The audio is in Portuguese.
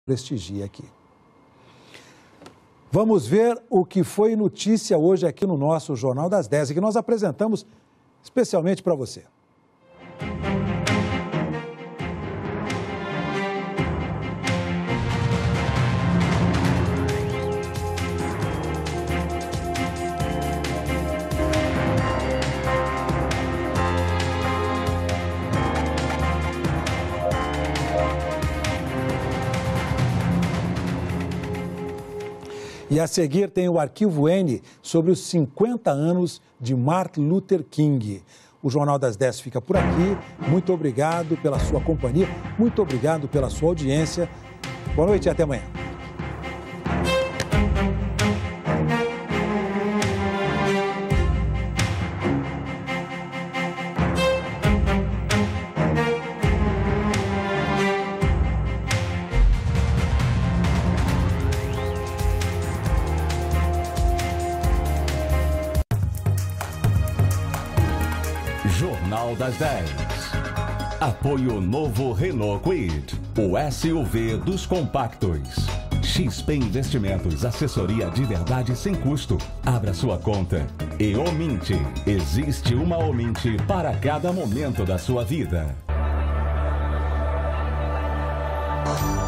prestigia aqui. Vamos ver o que foi notícia hoje aqui no nosso Jornal das 10 e que nós apresentamos especialmente para você. E a seguir tem o Arquivo N sobre os 50 anos de Martin Luther King. O Jornal das 10 fica por aqui. Muito obrigado pela sua companhia, muito obrigado pela sua audiência. Boa noite e até amanhã. Jornal das 10. Apoio novo Renault Kwid, o SUV dos compactos. XP Investimentos, assessoria de verdade sem custo. Abra sua conta. E Omint, existe uma Omint para cada momento da sua vida.